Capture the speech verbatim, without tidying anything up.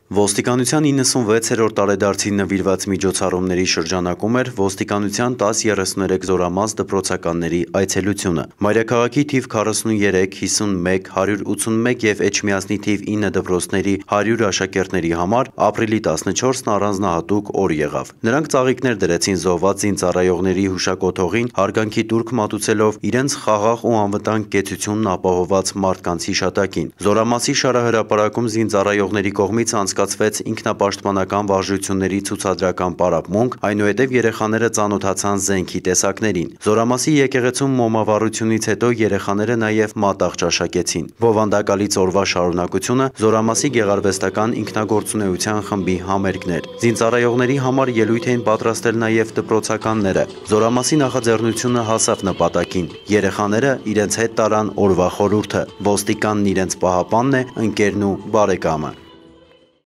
Ոստիկանության իննսունվեցերորդ տարեդարձին նվիրված միջոցառումների շրջանակում էր ոստիկանության տասը երեսուներեք զորամաս դպրոցականների այցելությունը։ Մայրաքաղաքի թիվ քառասունուերեք, հիսունմեկ, հարյուր ութսունմեկ և Էջմիածնի թիվ ինը դպրոցների հարյուր աշակերտների համար ապրիլի տասնչորսն առանձնահատուկ օր եղավ։ Նրանք ծաղիկներ դրեցին զոհված զինծառայողների հուշակոթողին, հարգանքի տուրք մատուցելով իրենց խաղաղ ու անվտանգ կեցությունն ապահովված մարդկանց հիշատակին։ Զորամասի շարահրապարակում զինծառայողների կողմից անցկացվեց ինքնապաշտպանական վարժությունների ցուցադրական պարապմունք, այնուհետև երեխաները ծանոթացան զենքի տեսակներին։ Զորամասի եկեղեցում մոմավառությունից հետո երեխաները նաև մատաղ ճաշակեցին։ Բովանդակալից օրվա շարունակությունը զորամասի գեղարվեստական ինքնագործունեության խմբի համերգն էր։ Զինծառայողների համար ելույթ էին պատրաստել նաև դպրոցականները։ Զորամասի նախաձեռնությունը հասավ նպատակին։ Երեխաները իրենց հետ տարան օրվա խորհուրդը։ Ոստիկանն իրենց պահապանն է, ընկերն ու բարեկամը։